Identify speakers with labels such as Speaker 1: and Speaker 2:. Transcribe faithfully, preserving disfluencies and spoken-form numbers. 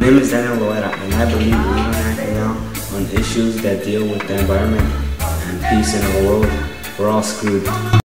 Speaker 1: name is Daniel Loera, and I believe we don't act now on issues that deal with the environment and peace in our world. We're all screwed.